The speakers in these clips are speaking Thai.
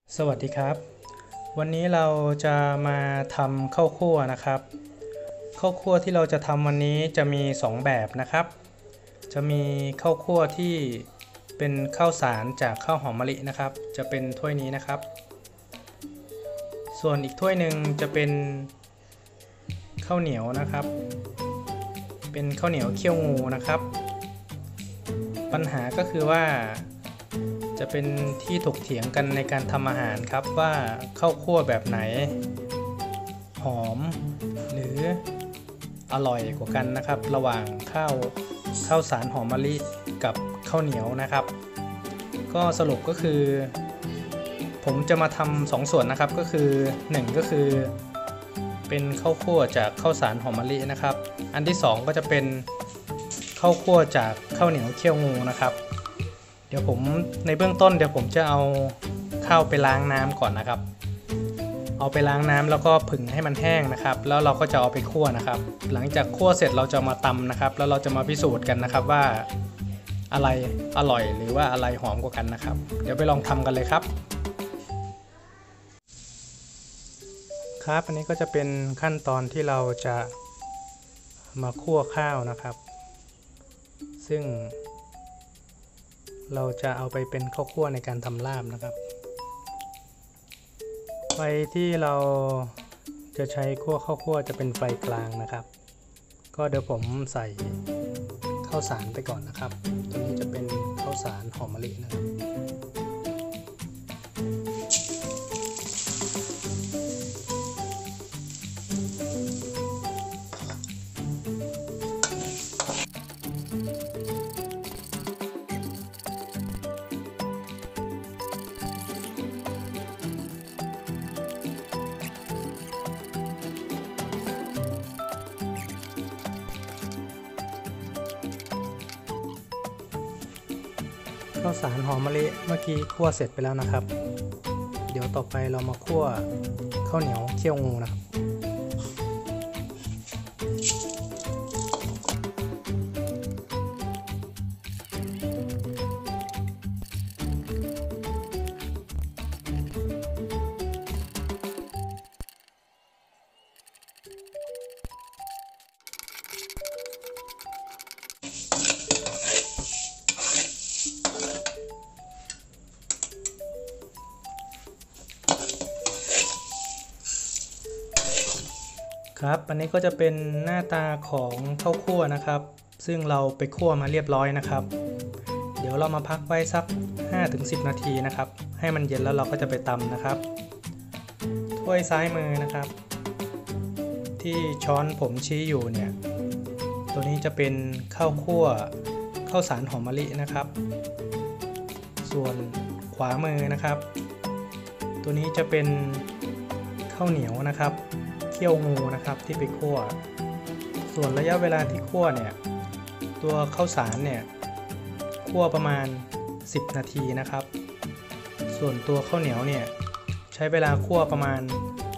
สวัสดีครับวันนี้เราจะมาทำข้าวคั่วนะครับข้าวคั่วที่เราจะทำวันนี้จะมี2แบบนะครับจะมีข้าวคั่วที่เป็นข้าวสารจากข้าวหอมมะลินะครับจะเป็นถ้วยนี้นะครับส่วนอีกถ้วยหนึ่งจะเป็นข้าวเหนียวนะครับเป็นข้าวเหนียวเคี่ยวงูนะครับปัญหาก็คือว่าจะเป็นที่ถกเถียงกันในการทำอาหารครับว่าข้าวคั่วแบบไหนหอมหรืออร่อยกว่ากันนะครับระหว่างข้าวสารหอมมะลิกับข้าวเหนียวนะครับก็สรุปก็คือผมจะมาทำ2ส่วนนะครับก็คือ1ก็คือเป็นข้าวคั่วจากข้าวสารหอมมะลินะครับอันที่2ก็จะเป็นข้าวคั่วจากข้าวเหนียวเคี่ยวงูนะครับเดี๋ยวผมในเบื้องต้นเดี๋ยวผมจะเอาข้าวไปล้างน้ำก่อนนะครับเอาไปล้างน้ำแล้วก็ผึ่งให้มันแห้งนะครับแล้วเราก็จะเอาไปคั่วนะครับหลังจากคั่วเสร็จเราจะมาตำนะครับแล้วเราจะมาพิสูจน์กันนะครับว่าอะไรอร่อยหรือว่าอะไรหอมกว่ากันนะครับเดี๋ยวไปลองทำกันเลยครับครับอันนี้ก็จะเป็นขั้นตอนที่เราจะมาคั่วข้าวนะครับซึ่งเราจะเอาไปเป็นข้าวคั่วในการทำลาบนะครับไฟที่เราจะใช้คั่วข้าวคั่วจะเป็นไฟกลางนะครับก็เดี๋ยวผมใส่ข้าวสารไปก่อนนะครับตัวนี้จะเป็นข้าวสารหอมมะลินะครับข้าวสารหอมมะลิเมื่อกี้คั่วเสร็จไปแล้วนะครับเดี๋ยวต่อไปเรามาคั่วข้าวเหนียวเคี่ยวงูนะครับครับอันนี้ก็จะเป็นหน้าตาของข้าวคั่วนะครับซึ่งเราไปคั่วมาเรียบร้อยนะครับเดี๋ยวเรามาพักไว้สัก 5-10 นาทีนะครับให้มันเย็นแล้วเราก็จะไปตำนะครับถ้วยซ้ายมือนะครับที่ช้อนผมชี้อยู่เนี่ยตัวนี้จะเป็นข้าวคั่วข้าวสารหอมมะลินะครับส่วนขวามือนะครับตัวนี้จะเป็นข้าวเหนียวนะครับเคี่ยวงูนะครับที่ไปคั่วส่วนระยะเวลาที่คั่วเนี่ยตัวข้าวสารเนี่ยคั่วประมาณ10 นาทีนะครับส่วนตัวข้าวเหนียวเนี่ยใช้เวลาคั่วประมาณ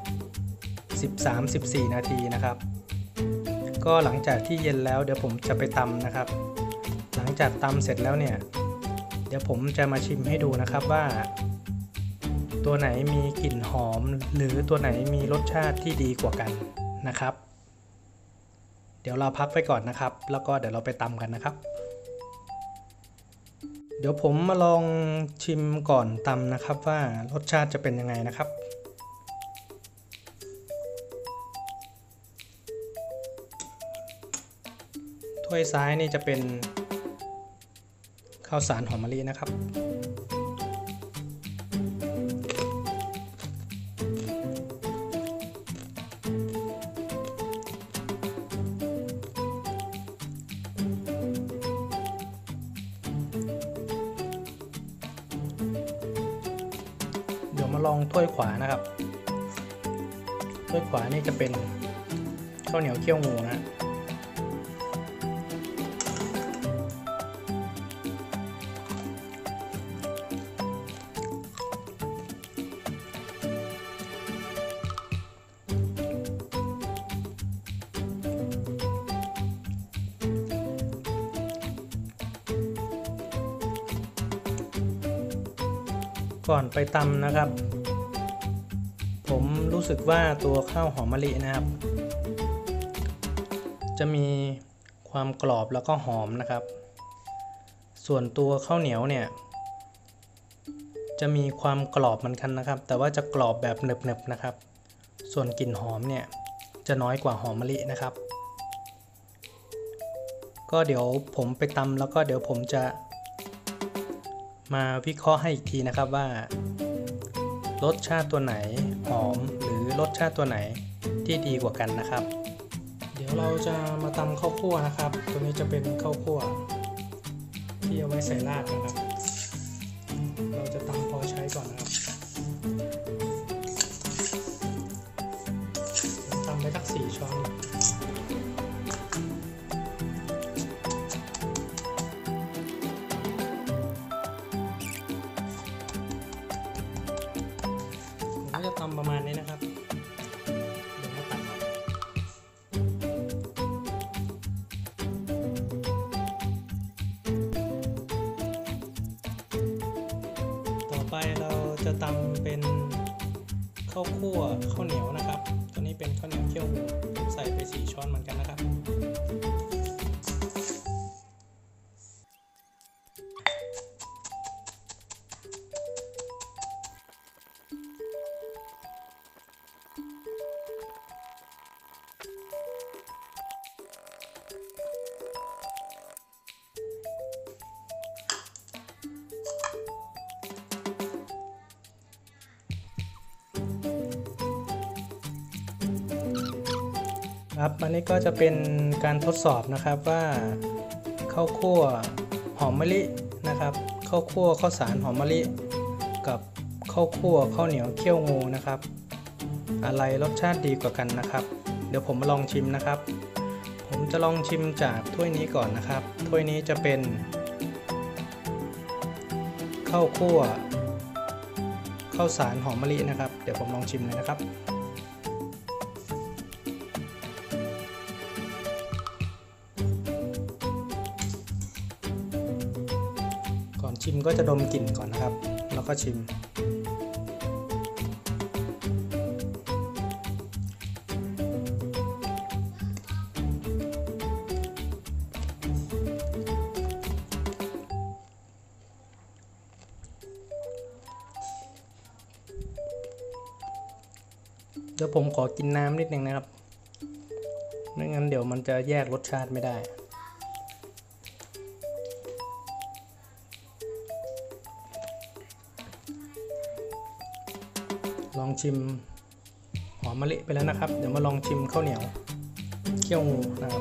13-14 นาทีนะครับก็หลังจากที่เย็นแล้วเดี๋ยวผมจะไปตำนะครับหลังจากตำเสร็จแล้วเนี่ยเดี๋ยวผมจะมาชิมให้ดูนะครับว่าตัวไหนมีกลิ่นหอมหรือตัวไหนมีรสชาติที่ดีกว่ากันนะครับเดี๋ยวเราพักไว้ก่อนนะครับแล้วก็เดี๋ยวเราไปตำกันนะครับเดี๋ยวผมมาลองชิมก่อนตำนะครับว่ารสชาติจะเป็นยังไงนะครับถ้วยซ้ายนี่จะเป็นข้าวสารหอมมะลินะครับเดี๋ยวมาลองถ้วยขวานะครับถ้วยขวานี่จะเป็นข้าวเหนียวเคี่ยวงูนะก่อนไปตำนะครับผมรู้สึกว่าตัวข้าวหอมมะลินะครับจะมีความกรอบแล้วก็หอมนะครับส่วนตัวข้าวเหนียวเนี่ยจะมีความกรอบเหมือนกันนะครับแต่ว่าจะกรอบแบบหนึบๆนะครับส่วนกลิ่นหอมเนี่ยจะน้อยกว่าหอมมะลินะครับก็เดี๋ยวผมไปตำแล้วก็เดี๋ยวผมจะมาวิเคราะห์ให้อีกทีนะครับว่ารสชาติตัวไหนหอมหรือรสชาติตัวไหนที่ดีกว่ากันนะครับเดี๋ยวเราจะมาตำข้าวคั่วนะครับตัวนี้จะเป็นข้าวคั่วที่เอาไว้ใส่ราดนะครับเราจะตำพอใช้ก่อนนะครับตำไปสัก4 ช้อนผมจะทำประมาณนี้นะครับเดี๋ยวมาตัดออกต่อไปเราจะตำเป็นข้าวคั่วข้าวเหนียวนะครับตัวนี้เป็นข้าวเหนียวเคี่ยวหมูใส่ไป4 ช้อนเหมือนกันนะครับครับอันนี้ก็จะเป็นการทดสอบนะครับว่าข้าวคั่วหอมมะลินะครับข้าวคั่วข้าวสารหอมมะลิกับข้าวคั่วข้าวเหนียวเคี่ยวงูนะครับอะไรรสชาติดีกว่ากันนะครับเดี๋ยวผมมาลองชิมนะครับผมจะลองชิมจากถ้วยนี้ก่อนนะครับถ้วยนี้จะเป็นข้าวคั่วข้าวสารหอมมะลินะครับเดี๋ยวผมลองชิมเลยนะครับก่อนชิมก็จะดมกลิ่นก่อนนะครับแล้วก็ชิมเดี๋ยวผมขอกินน้ำนิดนึงนะครับไม่งั้นเดี๋ยวมันจะแยกรสชาติไม่ได้ลองชิมหอมมะลิไปแล้วนะครับเดี๋ยวมาลองชิมข้าวเหนียวเคี่ยวงูนะครับ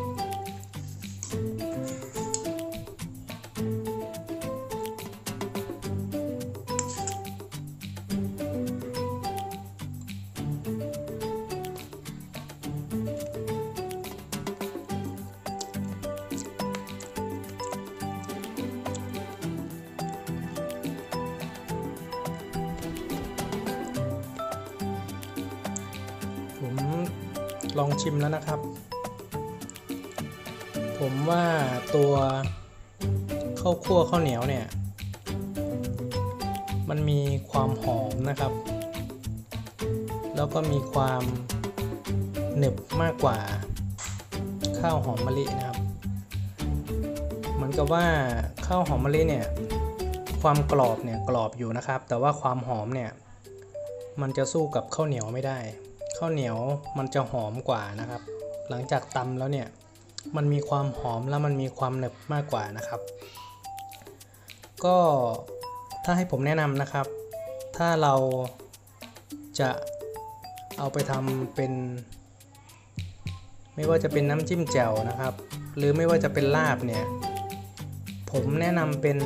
ผมลองชิมแล้วนะครับผมว่าตัวข้าวคั่วข้าวเหนียวเนี่ยมันมีความหอมนะครับแล้วก็มีความหนึบมากกว่าข้าวหอมมะลินะครับเหมือนกับว่าข้าวหอมมะลิเนี่ยความกรอบเนี่ยกรอบอยู่นะครับแต่ว่าความหอมเนี่ยมันจะสู้กับข้าวเหนียวไม่ได้ข้าวเหนียวมันจะหอมกว่านะครับหลังจากตำแล้วเนี่ยมันมีความหอมแล้วมันมีความหนึบมากกว่านะครับก็ถ้าให้ผมแนะนำนะครับถ้าเราจะเอาไปทำเป็นไม่ว่าจะเป็นน้ำจิ้มแจ่วนะครับหรือไม่ว่าจะเป็นลาบเนี่ยผมแนะนำเป็น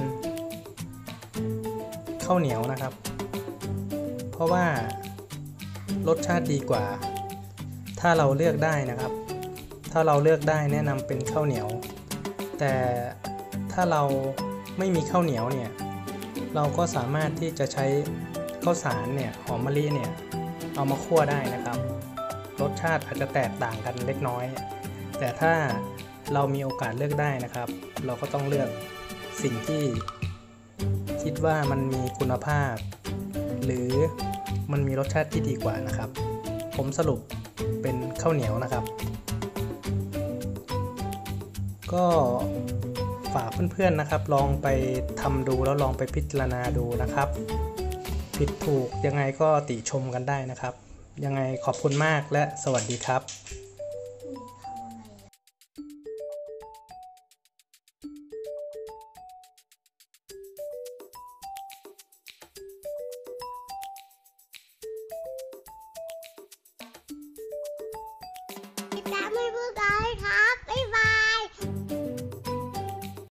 ข้าวเหนียวนะครับเพราะว่ารสชาติดีกว่าถ้าเราเลือกได้นะครับถ้าเราเลือกได้แนะนำเป็นข้าวเหนียวแต่ถ้าเราไม่มีข้าวเหนียวเนี่ยเราก็สามารถที่จะใช้ข้าวสารเนี่ยหอมมะลิเนี่ยเอามาคั่วได้นะครับรสชาติอาจจะแตกต่างกันเล็กน้อยแต่ถ้าเรามีโอกาสเลือกได้นะครับเราก็ต้องเลือกสิ่งที่คิดว่ามันมีคุณภาพหรือมันมีรสชาติที่ดีกว่านะครับ ผมสรุปเป็นข้าวเหนียวนะครับ ก็ฝากเพื่อนๆนะครับลองไปทำดูแล้วลองไปพิจารณาดูนะครับ ผิดถูกยังไงก็ติชมกันได้นะครับ ยังไงขอบคุณมากและสวัสดีครับ